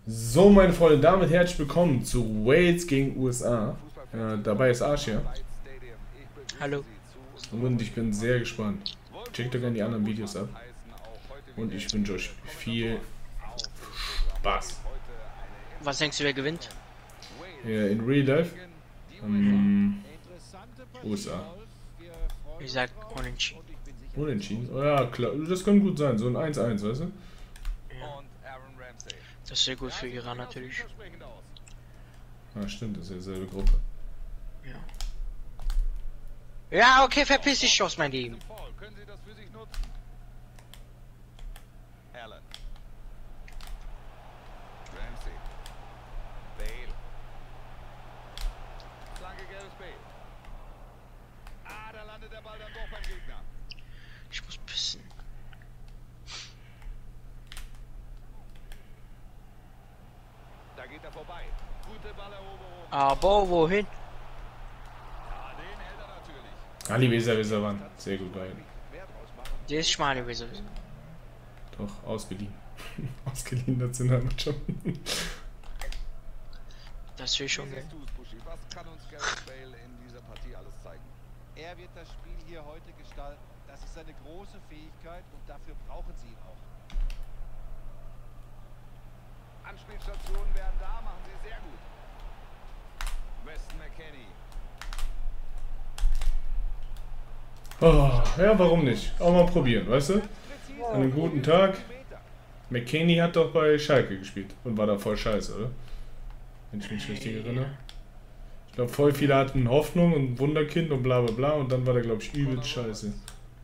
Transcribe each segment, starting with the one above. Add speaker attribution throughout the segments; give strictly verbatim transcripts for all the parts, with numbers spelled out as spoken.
Speaker 1: So, meine Freunde, damit herzlich willkommen zu Wales gegen U S A. Äh, dabei ist Arsch hier.
Speaker 2: Hallo.
Speaker 1: Und ich bin sehr gespannt. Checkt doch gerne die anderen Videos ab. Und ich wünsche euch viel Spaß.
Speaker 2: Was denkst du, wer gewinnt?
Speaker 1: Äh, in Real Life. Ähm, U S A.
Speaker 2: Ich sag unentschieden.
Speaker 1: Unentschieden? Oh ja, klar. Das kann gut sein. So ein eins eins, weißt du?
Speaker 2: Ja. Das ist sehr gut für Iran natürlich.
Speaker 1: Ah, stimmt. Das ist ja dieselbe Gruppe.
Speaker 2: Ja. Ja, okay, verpiss dich aus mein Leben. Ich muss pissen.
Speaker 3: Da geht er vorbei. Gute Balleroberung.
Speaker 2: Aber wohin?
Speaker 3: Ja, den hält er natürlich.
Speaker 1: Ali Weser, Weser waren. Sehr gut bei.
Speaker 2: Der ist schmal gewesen.
Speaker 1: Doch, ausgeliehen. Ausgeliehen Nationalmannschaft.
Speaker 2: Das will ich schon gehen.
Speaker 3: Was kann uns Gareth Bale in dieser Partie alles zeigen?
Speaker 4: Er wird das Spiel hier heute gestalten. Das ist seine große Fähigkeit und dafür brauchen sie ihn auch.
Speaker 3: Anspielstationen werden da, machen sie sehr gut. Weston McKennie.
Speaker 1: Oh, ja, warum nicht? Auch mal probieren, weißt du? An einem guten Tag. McKinney hat doch bei Schalke gespielt und war da voll scheiße, oder? Wenn ich mich richtig erinnere. Ich glaube, voll viele hatten Hoffnung und Wunderkind und bla bla bla und dann war der, glaube ich, übelst scheiße.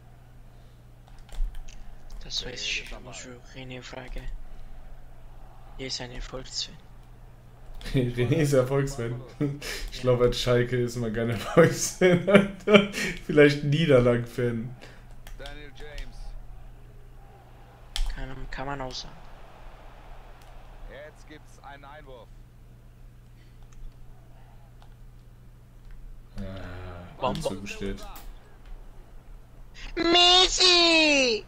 Speaker 2: Das weiß ich. Ich muss René fragen. Er ist ein Erfolgsfan.
Speaker 1: René ist Erfolgsfan. Ich glaube, als Schalke ist man kein Erfolgsfan, Alter. Vielleicht ein Niederlagenfan.
Speaker 3: Daniel James.
Speaker 2: Kann, kann man auch sagen.
Speaker 3: Jetzt gibt's einen Einwurf.
Speaker 1: Ah,
Speaker 2: Bombe.
Speaker 1: zugestellt.
Speaker 2: Messi!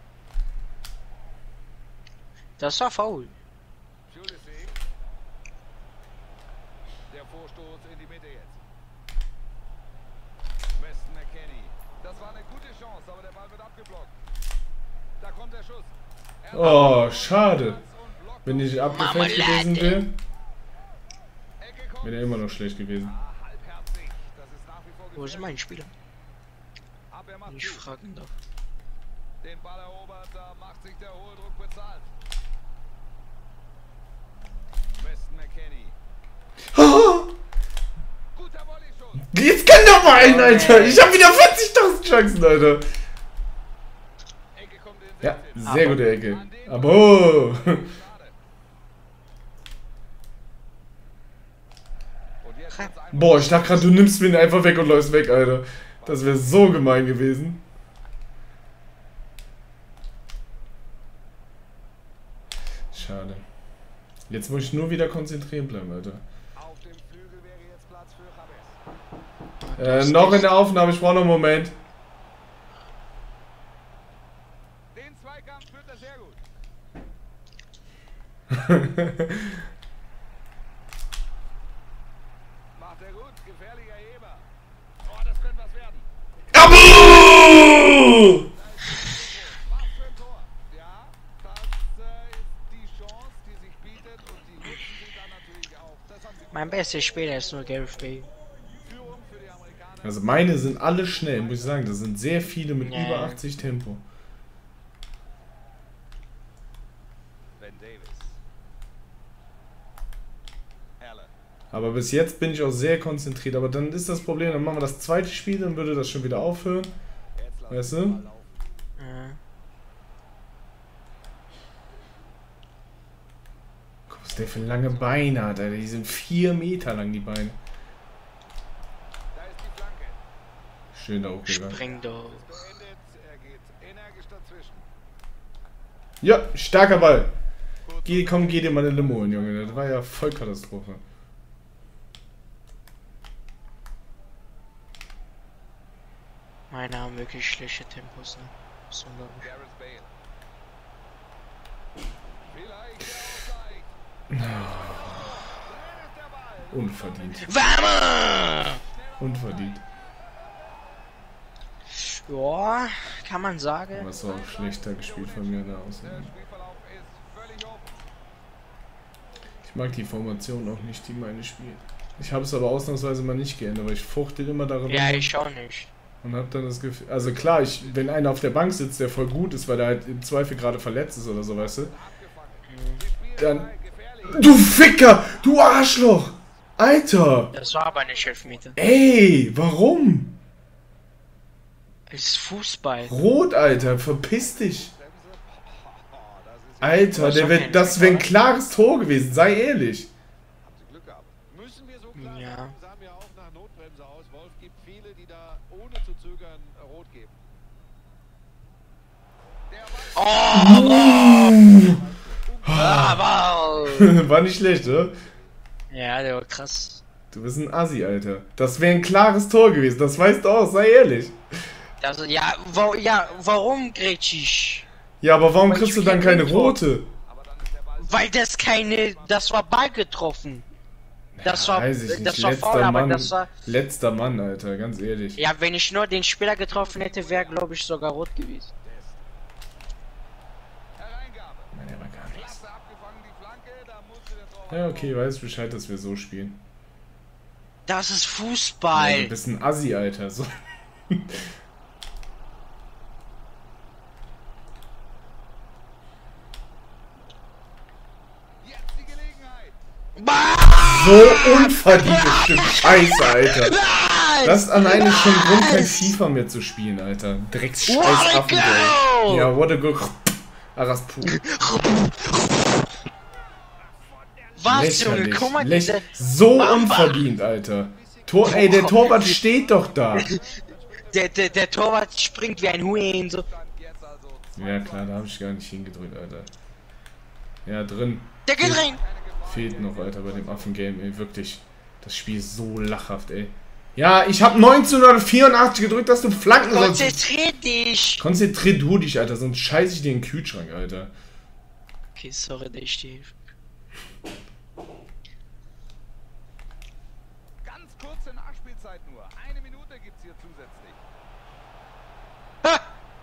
Speaker 2: Das war faul.
Speaker 3: Pulisic. Der Vorstoß in die Mitte jetzt. Weston McKennie. Das war eine gute Chance, aber der Ball wird abgeblockt. Da kommt der Schuss. Er
Speaker 1: Oh, schade. Wenn ich
Speaker 2: Marmelade.
Speaker 1: abgefälscht gewesen wäre,
Speaker 3: Ecke kommt.
Speaker 1: wäre er immer noch schlecht gewesen.
Speaker 3: Ah, halbherzig. Das ist nach wie vor
Speaker 2: Wo ist
Speaker 3: gefährlich.
Speaker 2: mein Spieler?
Speaker 3: Abwehr macht
Speaker 2: Ich
Speaker 3: gut.
Speaker 2: fragen darf.
Speaker 3: Den Ball erobert, da macht sich der hohe Druck bezahlt. Weston McKennie. Guter Volleyschuss.
Speaker 1: Jetzt kann doch mal ein, Alter. Ich habe wieder vierzigtausend Chancen, Alter.
Speaker 3: Ecke kommt in
Speaker 1: Ja,
Speaker 3: Sechzehn.
Speaker 1: sehr gute Ecke. Aber oh.
Speaker 3: Schade. Und jetzt wird's ein-
Speaker 1: Boah, ich dachte gerade, du nimmst mir ihn einfach weg und läufst weg, Alter. Das wäre so gemein gewesen. Schade. Jetzt muss ich nur wieder konzentrieren bleiben, Alter.
Speaker 3: Auf dem Flügel wäre jetzt Platz für James.
Speaker 1: Äh, noch in der Aufnahme, ich brauche noch einen Moment.
Speaker 3: Den Zweikampf führt er sehr gut. Macht er gut, gefährlicher Heber. Oh, das könnte was werden.
Speaker 1: Abu!
Speaker 3: Was für ein Tor. Ja, das äh, ist die Chance, die sich bietet und die nutzen sie dann natürlich auch. Das haben sie gut
Speaker 2: Mein bester Spieler ist nur Gareth Bale.
Speaker 3: Führung für die Amerikaner.
Speaker 1: Also meine sind alle schnell, muss ich sagen. Das sind sehr viele mit
Speaker 2: Ja.
Speaker 1: über achtzig Tempo.
Speaker 3: Ben Davis. Herle.
Speaker 1: Aber bis jetzt bin ich auch sehr konzentriert. Aber dann ist das Problem, dann machen wir das zweite Spiel, dann würde das schon wieder aufhören.
Speaker 3: Jetzt lassen
Speaker 1: Weißt
Speaker 3: sie
Speaker 1: du?
Speaker 3: den Ball laufen.
Speaker 2: Ja.
Speaker 1: Guck, was der für lange Beine hat, Alter. Die sind vier Meter lang, die Beine.
Speaker 3: Da ist die Flanke.
Speaker 1: Schön da hochgegangen.
Speaker 2: Spring doch.
Speaker 3: Beendet. Er geht energisch dazwischen.
Speaker 1: Ja, starker Ball. Geh, komm, geh dir mal eine Limo holen, Junge. Das war ja voll Katastrophe.
Speaker 2: Meine haben wirklich schlechte Tempos, ne? Das ist unglaublich.
Speaker 3: Gareth Bale. Vielleicht der Ausgleich.
Speaker 1: Unverdient.
Speaker 2: Vamos!
Speaker 1: Unverdient.
Speaker 2: Ja, kann man sagen.
Speaker 1: Aber es war auch schlechter gespielt von mir da aus. Ich mag die Formation auch nicht, die meine spielt. Ich habe es aber ausnahmsweise mal nicht geändert, weil ich fuchtel immer darin.
Speaker 2: Ja, ich auch nicht.
Speaker 1: Und hab dann das Gefühl, also klar, ich, wenn einer auf der Bank sitzt, der voll gut ist, weil der halt im Zweifel gerade verletzt ist oder so, weißt du, dann, du Ficker, du Arschloch, Alter,
Speaker 2: Das war aber nicht Elfmeter.
Speaker 1: ey, warum?
Speaker 2: Es ist Fußball.
Speaker 1: Rot, Alter, verpiss dich. Alter,
Speaker 2: Das
Speaker 1: der
Speaker 2: war
Speaker 1: wär,
Speaker 2: kein
Speaker 1: das wäre ein
Speaker 2: Elfmeter,
Speaker 1: klares Tor gewesen, sei ehrlich.
Speaker 4: Glück gehabt. Müssen wir so klar
Speaker 2: Ja.
Speaker 4: sagen, sahen ja auch nach Notbremse aus. Wolf gibt viele, die da ohne zu zögern äh, rot geben.
Speaker 2: Aber.
Speaker 1: War nicht schlecht, oder?
Speaker 2: Ja, der war krass.
Speaker 1: Du bist ein Assi, Alter. Das wäre ein klares Tor gewesen, das weißt du auch, sei ehrlich.
Speaker 2: Also, ja, wa ja, warum grätsch ich?
Speaker 1: Ja, aber warum
Speaker 2: Weil
Speaker 1: kriegst
Speaker 2: ich
Speaker 1: du dann
Speaker 2: viel
Speaker 1: keine
Speaker 2: Glück habe.
Speaker 1: rote?
Speaker 2: Weil das keine. Das war Ball getroffen. Das war.
Speaker 1: Weiß ich nicht,
Speaker 2: Das war
Speaker 1: letzter
Speaker 2: faul, aber
Speaker 1: Mann,
Speaker 2: das war.
Speaker 1: letzter Mann, Alter, ganz ehrlich.
Speaker 2: Ja, wenn ich nur den Spieler getroffen hätte, wäre, glaube ich, sogar rot gewesen.
Speaker 1: Nein, der war gar nichts. Ja, okay, weiß Bescheid, dass wir so spielen.
Speaker 2: Das ist
Speaker 1: Ja,
Speaker 2: Fußball.
Speaker 1: du bist ein Assi, Alter. So.
Speaker 2: Bah!
Speaker 1: So unverdientes Stück Scheiße, Alter. Das ist alleine schon Grund, kein FIFA mehr zu spielen, Alter. Drecks scheiß
Speaker 2: What a
Speaker 1: Affengeld.
Speaker 2: goal!
Speaker 1: Ja, what a go. Araspu.
Speaker 2: Was, Junge?
Speaker 1: Lächerlich.
Speaker 2: Guck mal,
Speaker 1: Läch
Speaker 2: dieser,
Speaker 1: so
Speaker 2: Mamba.
Speaker 1: unverdient, Alter. Tor, ey, der Torwart steht doch da.
Speaker 2: der, der, der Torwart springt wie ein Huhn. So.
Speaker 1: Ja, klar, da habe ich gar nicht hingedrückt, Alter. Ja, drin.
Speaker 2: Der geht rein.
Speaker 1: Fehlt noch, Alter, bei dem Affengame, ey, wirklich. Das Spiel ist so lachhaft, ey. Ja, ich habe neunzehnhundertvierundachtzig gedrückt, dass du flanken sollst.
Speaker 2: Konzentrier dich.
Speaker 1: Konzentrier du dich, Alter, sonst scheiß ich dir in den Kühlschrank, Alter.
Speaker 2: Okay, sorry, der ich stehe.
Speaker 3: Ganz kurze Nachspielzeit nur. Eine Minute gibt's hier zusätzlich.
Speaker 2: Ah!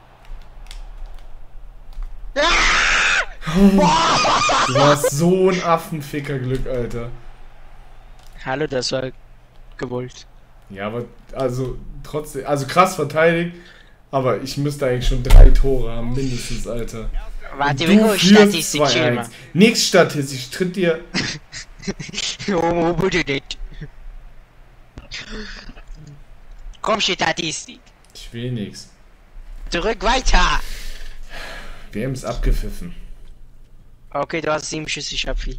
Speaker 1: Du hast so ein Affenficker-Glück, Alter.
Speaker 2: Hallo, das war gewollt.
Speaker 1: Ja, aber, also, trotzdem, also krass verteidigt, aber ich müsste eigentlich schon drei Tore haben, mindestens, Alter.
Speaker 2: Warte,
Speaker 1: Du
Speaker 2: wir holen
Speaker 1: führst
Speaker 2: Statistik,
Speaker 1: zwei
Speaker 2: chill mal.
Speaker 1: eins. Nix statistisch, ich tritt dir...
Speaker 2: Oh, bitte nicht. Komm, Statistik.
Speaker 1: Ich will nix.
Speaker 2: Zurück, weiter.
Speaker 1: W M ist abgepfiffen.
Speaker 2: Okay, du hast sieben Schüsse, ich hab vier.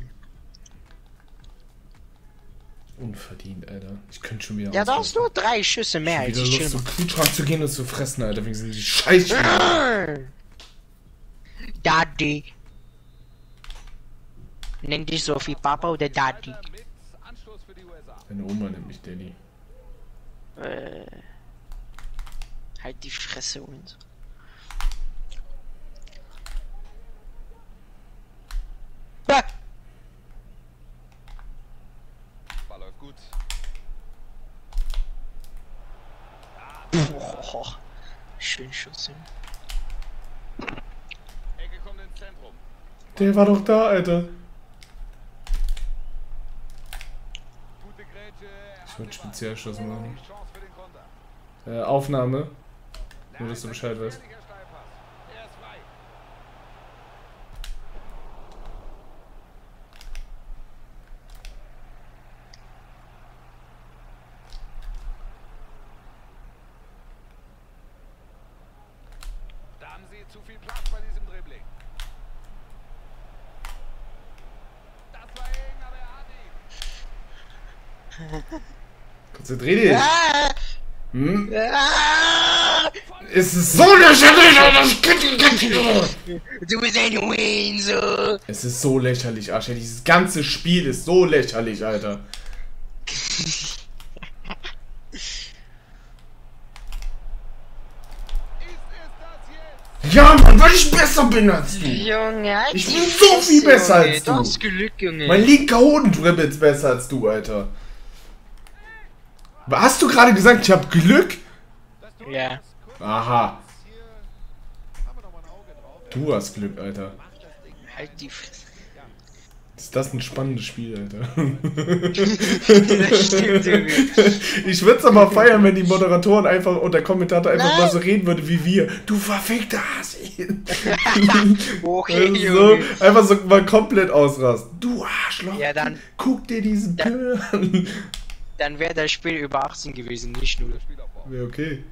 Speaker 1: Unverdient, Alter. Ich könnte schon wieder
Speaker 2: Ja, du hast
Speaker 1: ausrasten.
Speaker 2: nur drei Schüsse mehr als
Speaker 1: Wieder
Speaker 2: ich.
Speaker 1: Lust,
Speaker 2: Chill
Speaker 1: zum Kühlschrank zu gehen und zu fressen, Alter, wegen diesem scheiß Spiel.
Speaker 2: mal. Daddy. Nenn dich so wie Papa oder Daddy.
Speaker 3: Mit Anstoß für die U S A.
Speaker 1: Deine Oma nennt mich Daddy.
Speaker 2: Äh, halt die Fresse und. Ah!
Speaker 3: Ball läuft gut.
Speaker 2: Boah, schön Schuss.
Speaker 3: Ecke kommt ins Zentrum.
Speaker 1: Der war doch da, Alter.
Speaker 3: Gute Grätsche.
Speaker 1: Ich wollte Spezialschuss machen.
Speaker 3: Chance für den Konter.
Speaker 1: Äh, Aufnahme. Nur, dass du Bescheid weißt.
Speaker 3: Gefährlicher Steilpass. Er ist frei. Da haben sie zu viel Platz bei diesem Dribbling. Das war eng, aber er hat ihn.
Speaker 1: Konzentrier dich.
Speaker 2: Ah!
Speaker 1: Hm?
Speaker 2: Ah!
Speaker 1: Es ist so lächerlich, Alter. Ich kann nicht.
Speaker 2: Du bist ein Hurensohn.
Speaker 1: Es ist so lächerlich, Arsch. Dieses ganze Spiel ist so lächerlich, Alter.
Speaker 3: Ist es das jetzt?
Speaker 1: Ja, Mann, weil ich besser bin als du.
Speaker 2: Junge, halt
Speaker 1: Ich
Speaker 2: die
Speaker 1: bin so
Speaker 2: Fresse,
Speaker 1: viel besser
Speaker 2: Junge.
Speaker 1: als du.
Speaker 2: Du hast Glück, Junge.
Speaker 1: Mein linker Hoden dribbelt besser als du, Alter. Hast du gerade gesagt, ich hab Glück?
Speaker 2: Ja.
Speaker 1: Aha.
Speaker 4: Hier haben wir noch mal ein Auge drauf.
Speaker 1: Du hast Glück, Alter.
Speaker 2: Halt die Fresse.
Speaker 1: Ist das ein spannendes Spiel, Alter.
Speaker 2: Das stimmt, Junge.
Speaker 1: Ich würde es aber feiern, wenn die Moderatoren einfach und der Kommentator einfach
Speaker 2: Nein.
Speaker 1: mal so reden würde wie wir. Du verfickter Hasi.
Speaker 2: Okay,
Speaker 1: so,
Speaker 2: Junge.
Speaker 1: einfach so mal komplett ausrasten. Du Arschloch.
Speaker 2: Ja, dann,
Speaker 1: Guck dir diesen
Speaker 2: Ja.
Speaker 1: Pöhl an.
Speaker 2: dann wäre das Spiel über achtzehn gewesen, nicht null.
Speaker 1: Ja, okay.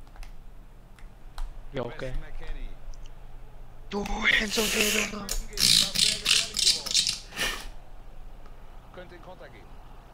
Speaker 2: Ja, okay.
Speaker 3: McKennie.
Speaker 2: Du Enzo Fedor.
Speaker 3: Könnte den Konter geben.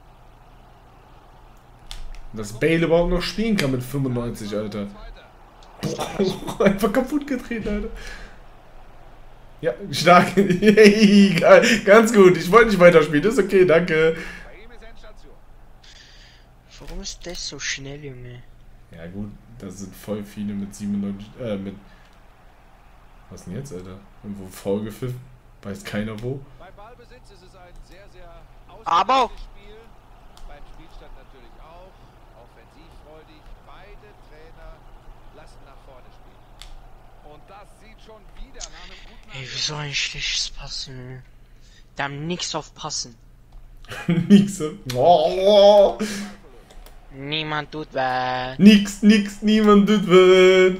Speaker 1: Dass Bale überhaupt noch spielen kann mit fünfundneunzig, Alter. Boah, einfach kaputt gedreht, Alter. Ja, stark. Hey, geil. Ganz gut. Ich wollte nicht weiterspielen. Das ist okay, danke.
Speaker 3: Bei ihm ist Endstation.
Speaker 2: Warum ist das so schnell, Junge?
Speaker 1: Ja gut, das sind voll viele mit siebenundneunzig, äh, mit... Was denn jetzt, Alter? Irgendwo faul gepfiffen? Weiß keiner wo.
Speaker 4: Beim Ballbesitz ist es ein sehr, sehr
Speaker 2: Aber-
Speaker 4: ausgeglichenes Spiel. Beim Spielstand natürlich auch. Offensivfreudig. Beide Trainer lassen nach vorne spielen.
Speaker 3: Und das sieht schon wieder nach einem guten
Speaker 2: Ey, wieso ein schlechtes Passen, Junge? Da haben nix auf Passen.
Speaker 1: Nix. so. Oh,
Speaker 2: Niemand tut was.
Speaker 1: nix, nix, niemand tut was.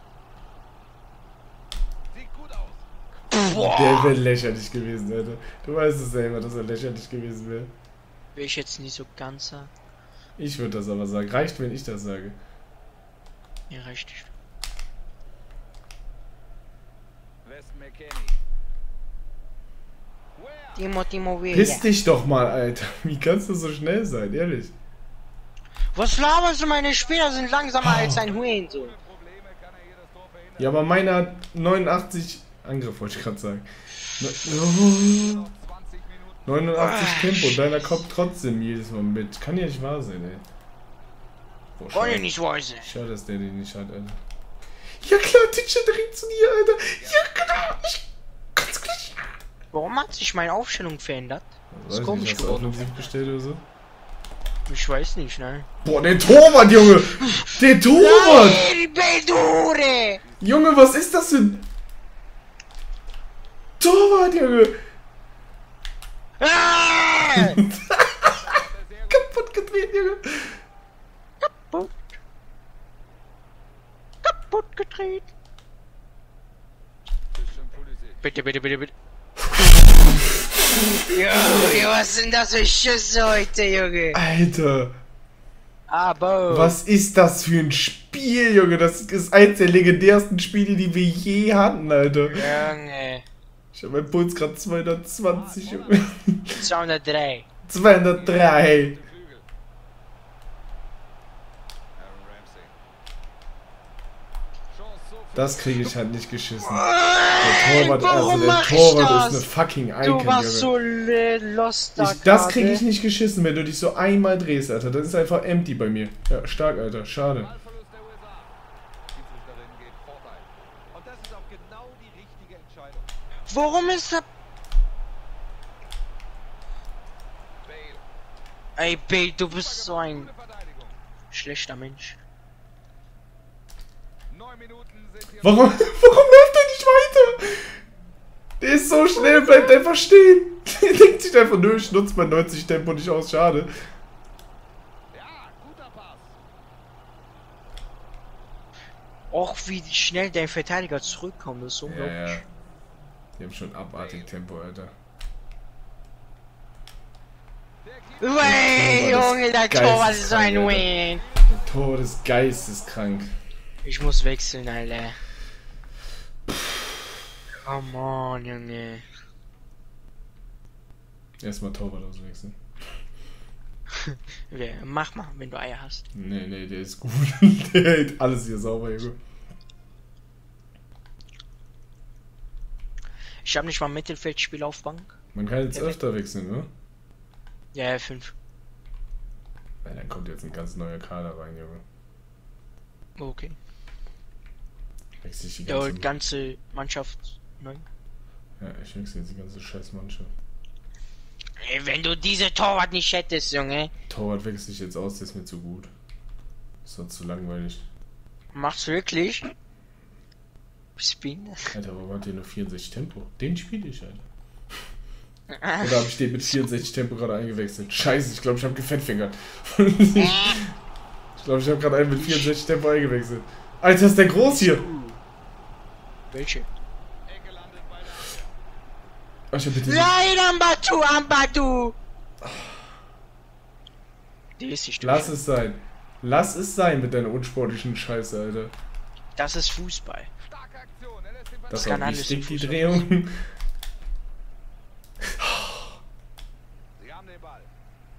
Speaker 3: Sieht gut aus.
Speaker 1: Der wäre lächerlich gewesen, Alter. Du weißt es selber, dass er lächerlich gewesen wäre.
Speaker 2: Will ich jetzt nicht so ganz sagen.
Speaker 1: Ich würde das aber sagen. Reicht, wenn ich das sage.
Speaker 2: Ja, richtig.
Speaker 3: West McKennie. Where?
Speaker 2: Timo, Timo, Wehr.
Speaker 1: Piss dich doch mal, Alter. Wie kannst du so schnell sein, ehrlich?
Speaker 2: Was laberst du? Meine Spieler sind langsamer als ein Hurensohn.
Speaker 3: Probleme kann er hier das Tor verhindern.
Speaker 1: Ja, aber meiner hat neunundachtzig... Angriff wollte ich gerade sagen. Ne-
Speaker 3: zwanzig Minuten.
Speaker 1: neunundachtzig Tempo, deiner kommt trotzdem jedes Mal mit. Kann ja nicht wahr sein, ey. Boah,
Speaker 2: Wollen
Speaker 1: schade.
Speaker 2: ich nicht wahr sein.
Speaker 1: Schade, dass der den nicht hat, Alter. Ja klar, Titsche direkt zu dir, Alter. Ja genau, ich kann's gleich.
Speaker 2: Warum hat sich meine Aufstellung verändert?
Speaker 1: Weiß
Speaker 2: Das ist
Speaker 1: ich
Speaker 2: komisch
Speaker 1: nicht, hast du
Speaker 2: geworden.
Speaker 1: offensiv bestellt oder so?
Speaker 2: Ich weiß nicht, ne?
Speaker 1: Boah, der Torwart, Junge! Der Torwart!
Speaker 2: Nein, Bedure!
Speaker 1: Junge, was ist das für ein Torwart, Junge?
Speaker 2: Ah!
Speaker 1: Kaputt gedreht, Junge.
Speaker 2: Kaputt. Kaputt gedreht.
Speaker 3: Christian Pulisic.
Speaker 2: Bitte, bitte, bitte, bitte. Junge, was sind das für Schüsse heute, Junge?
Speaker 1: Alter,
Speaker 2: Aber.
Speaker 1: was ist das für ein Spiel, Junge? Das ist eins der legendärsten Spiele, die wir je hatten, Alter.
Speaker 2: Junge.
Speaker 1: Ich habe meinen Puls gerade zweihundertzwanzig, Junge.
Speaker 2: zweihundertdrei.
Speaker 1: zweihundertdrei.
Speaker 3: Flügel. Aaron Ramsey. Chance so für
Speaker 1: Das kriege ich halt nicht geschissen. Der Torwart,
Speaker 2: Warum
Speaker 1: also der
Speaker 2: mach ich
Speaker 1: Torwart
Speaker 2: das?
Speaker 1: ist eine fucking Icon,
Speaker 2: Du warst
Speaker 1: Junge.
Speaker 2: so le- lost da
Speaker 1: Ich, das kriege
Speaker 2: gerade.
Speaker 1: ich nicht geschissen, wenn du dich so einmal drehst, Alter. Das ist einfach empty bei mir. Ja, stark, Alter. Schade.
Speaker 3: Ballverlust der U S A. Schiedsrichterin geht Vorteil.
Speaker 4: Und das ist auch genau die richtige Entscheidung.
Speaker 2: Warum ist er...
Speaker 3: Bale.
Speaker 2: Ey, Bale, du bist so ein
Speaker 3: Gute Verteidigung.
Speaker 2: schlechter Mensch.
Speaker 3: Neun Minuten sind hier.
Speaker 1: Warum, warum läuft er nicht weiter? Der ist so schnell, bleibt einfach stehen. Der denkt sich einfach, nö, ich nutze mein neunzig Tempo nicht aus, schade.
Speaker 3: Ja, guter Pass.
Speaker 2: Auch wie schnell der Verteidiger zurückkommt, das ist
Speaker 1: Ja,
Speaker 2: unglaublich.
Speaker 1: ja. Die haben schon abartig Tempo, Alter.
Speaker 2: Wey,
Speaker 1: Das
Speaker 2: Junge, der
Speaker 1: geisteskrank,
Speaker 2: Torwart ist so ein
Speaker 1: Alter.
Speaker 2: Win.
Speaker 1: Der Tor des Geistes krank.
Speaker 2: Ich muss wechseln, Alter. Come on, Junge.
Speaker 1: Erstmal Torwart auswechseln.
Speaker 2: Ja, mach mal, wenn du Eier hast.
Speaker 1: Nee, nee, der ist gut. Der hält alles hier sauber, Junge.
Speaker 2: Ich habe nicht mal Mittelfeldspiel auf Bank.
Speaker 1: Man kann jetzt
Speaker 2: Ja,
Speaker 1: öfter wechseln, ne?
Speaker 2: Ja, ja, fünf.
Speaker 1: Ja, dann kommt jetzt ein ganz neuer Kader rein, Junge.
Speaker 2: Okay.
Speaker 1: Wechsel ich die
Speaker 2: Der
Speaker 1: ganze...
Speaker 2: holt ganze Mannschaft neu.
Speaker 1: Ja, ich wechsle jetzt die ganze scheiß Mannschaft.
Speaker 2: Ey, wenn du diese Torwart nicht hättest, Junge.
Speaker 1: Torwart wechsle ich jetzt aus, der ist mir zu gut. Ist doch zu langweilig.
Speaker 2: Machst du wirklich? Spin?
Speaker 1: Alter, warum hat der nur vierundsechzig Tempo? Den spiele ich, Alter. Oder habe ich den mit vierundsechzig Tempo gerade eingewechselt? Scheiße, ich glaube, ich habe gefettfingert. Ich glaube, ich habe gerade einen mit vierundsechzig Tempo eingewechselt. Alter, ist der groß hier!
Speaker 2: Welche?
Speaker 1: Oh, ich hab bitte...
Speaker 2: Nein, Ambatu, Ambatu! Die ist nicht durch.
Speaker 1: Lass es sein. Lass es sein mit deiner unsportlichen Scheiße, Alter.
Speaker 2: Das ist Fußball.
Speaker 3: Starke Aktion. Er lässt den
Speaker 1: Das
Speaker 2: kann
Speaker 1: war
Speaker 2: alles
Speaker 1: wichtig,
Speaker 2: im
Speaker 1: die
Speaker 2: Fußball.
Speaker 1: Drehung.
Speaker 3: Sie haben den Ball.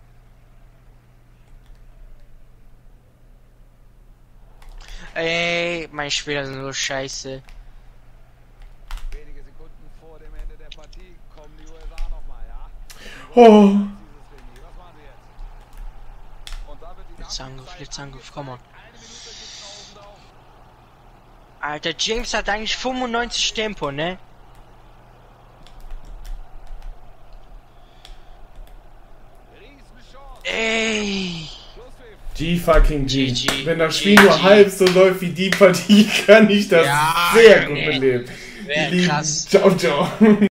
Speaker 2: Ey, meine Spieler sind so scheiße.
Speaker 3: Wenige Sekunden vor dem Ende der Partie kommen die U S A nochmal, ja?
Speaker 1: Oh.
Speaker 3: Dieses Remis. Was machen sie jetzt? Und da wird die
Speaker 2: Blitzangriff, Blitzangriff, komm on.
Speaker 3: Eine Minute gibt's noch oben drauf.
Speaker 2: Alter, James hat eigentlich fünfundneunzig Tempo, ne?
Speaker 3: Riesenchance.
Speaker 2: Ey!
Speaker 3: Schlusspfiff.
Speaker 1: G fucking G.
Speaker 2: G G.
Speaker 1: Wenn das Spiel
Speaker 2: G G.
Speaker 1: nur halb so läuft wie die Partie, kann ich das
Speaker 2: Ja,
Speaker 1: sehr gut
Speaker 2: Junge.
Speaker 1: beleben.
Speaker 2: Wär
Speaker 1: Lieben.
Speaker 2: krass.
Speaker 1: Ciao, ciao.